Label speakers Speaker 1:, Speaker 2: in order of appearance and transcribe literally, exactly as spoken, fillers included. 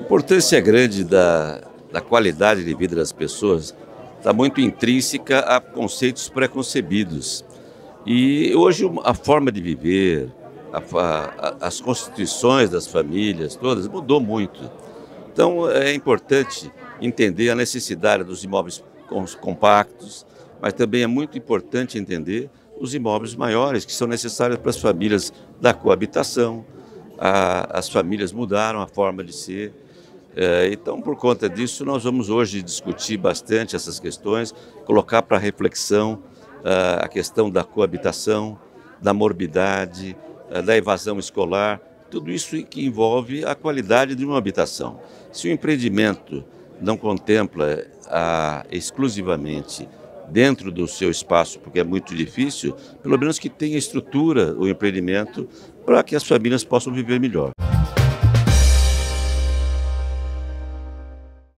Speaker 1: importância grande da, da qualidade de vida das pessoas está muito intrínseca a conceitos preconcebidos. E hoje a forma de viver, a, a, as constituições das famílias, todas, mudou muito. Então é importante entender a necessidade dos imóveis compactos, mas também é muito importante entender os imóveis maiores que são necessários para as famílias da coabitação. A, as famílias mudaram a forma de ser. É, então, por conta disso, nós vamos hoje discutir bastante essas questões, colocar para reflexão uh, a questão da coabitação, da morbidade, uh, da evasão escolar, tudo isso que envolve a qualidade de uma habitação. Se o empreendimento não contempla uh, exclusivamente dentro do seu espaço, porque é muito difícil, pelo menos que tenha estrutura o empreendimento para que as famílias possam viver melhor.